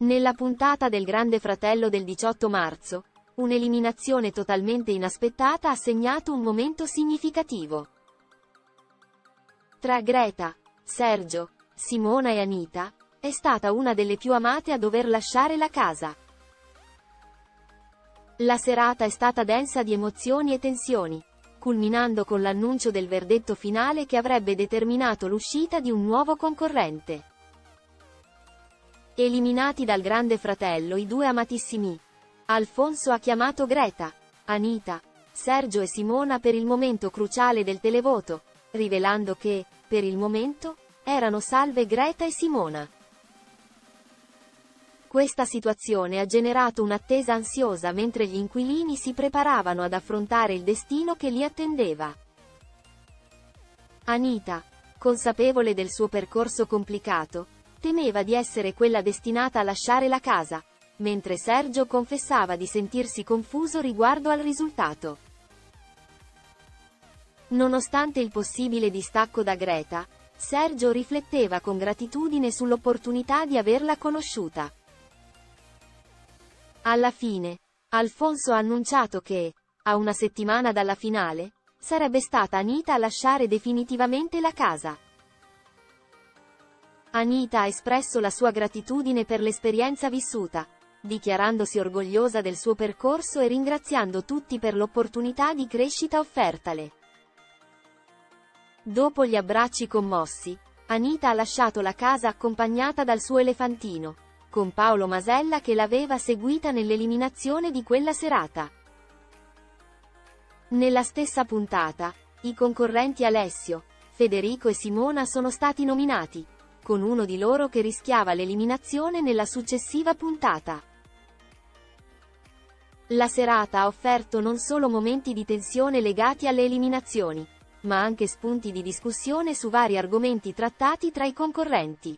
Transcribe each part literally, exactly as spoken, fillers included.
Nella puntata del Grande Fratello del diciotto marzo, un'eliminazione totalmente inaspettata ha segnato un momento significativo. Tra Greta, Sergio, Simona e Anita, è stata una delle più amate a dover lasciare la casa. La serata è stata densa di emozioni e tensioni, culminando con l'annuncio del verdetto finale che avrebbe determinato l'uscita di un nuovo concorrente. Eliminati dal Grande Fratello i due amatissimi. Alfonso ha chiamato Greta, Anita, Sergio e Simona per il momento cruciale del televoto, rivelando che, per il momento, erano salve Greta e Simona. Questa situazione ha generato un'attesa ansiosa mentre gli inquilini si preparavano ad affrontare il destino che li attendeva. Anita, consapevole del suo percorso complicato, temeva di essere quella destinata a lasciare la casa, mentre Sergio confessava di sentirsi confuso riguardo al risultato. Nonostante il possibile distacco da Greta, Sergio rifletteva con gratitudine sull'opportunità di averla conosciuta. Alla fine, Alfonso ha annunciato che, a una settimana dalla finale, sarebbe stata Anita a lasciare definitivamente la casa. Anita ha espresso la sua gratitudine per l'esperienza vissuta, dichiarandosi orgogliosa del suo percorso e ringraziando tutti per l'opportunità di crescita offertale. Dopo gli abbracci commossi, Anita ha lasciato la casa accompagnata dal suo elefantino, con Paolo Masella che l'aveva seguita nell'eliminazione di quella serata. Nella stessa puntata, i concorrenti Alessio, Federico e Simona sono stati nominati, con uno di loro che rischiava l'eliminazione nella successiva puntata. La serata ha offerto non solo momenti di tensione legati alle eliminazioni, ma anche spunti di discussione su vari argomenti trattati tra i concorrenti.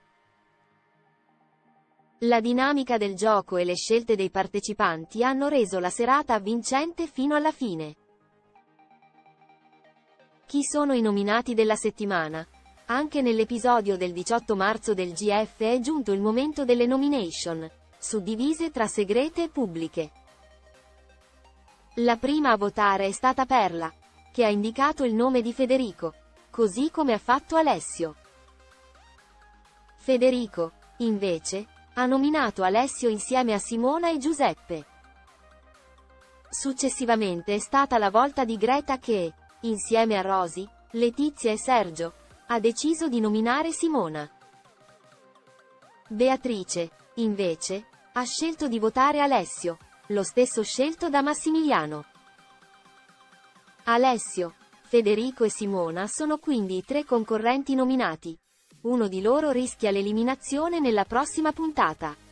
La dinamica del gioco e le scelte dei partecipanti hanno reso la serata avvincente fino alla fine. Chi sono i nominati della settimana? Anche nell'episodio del diciotto marzo del G F è giunto il momento delle nomination, suddivise tra segrete e pubbliche. La prima a votare è stata Perla, che ha indicato il nome di Federico, così come ha fatto Alessio. Federico, invece, ha nominato Alessio insieme a Simona e Giuseppe. Successivamente è stata la volta di Greta che, insieme a Rosy, Letizia e Sergio, ha deciso di nominare Simona. Beatrice, invece, ha scelto di votare Alessio, lo stesso scelto da Massimiliano. Alessio, Federico e Simona sono quindi i tre concorrenti nominati. Uno di loro rischia l'eliminazione nella prossima puntata.